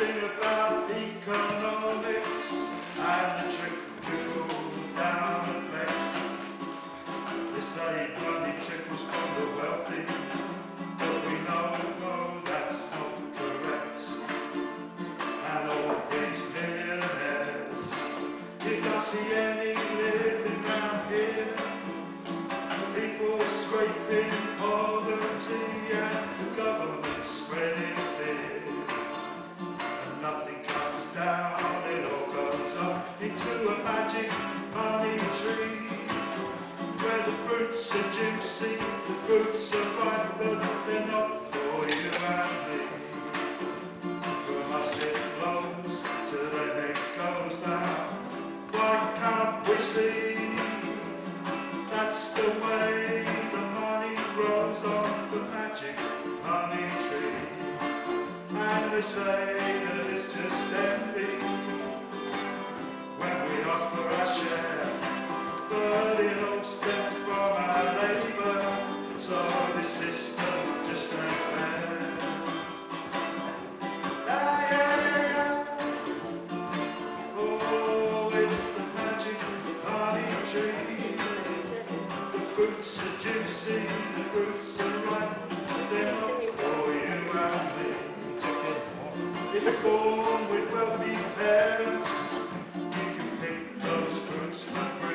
sing about economics and the trickle down effect. They say money trickles from the wealthy, but we know that's not correct. And all these millionaires, you don't see any living round here. People scraping poverty and the government spreading fear. And nothing comes down, it all goes up into a magic money tree, where the fruits are juicy, the fruits are ripe, but they're not for you and me. From us it flows to then it goes down. Why can't we see? That's the way the money grows on the magic money tree. And they say that it's just envy when we ask for our share, but it all stems from our labour, so this system just ain't fair. Ah, yeah, yeah, yeah. Oh, it's the magic money tree. The fruits are juicy, the fruits are ripe, but they're not for you and me. If you're born with wealthy parents, you can pick those fruits for free.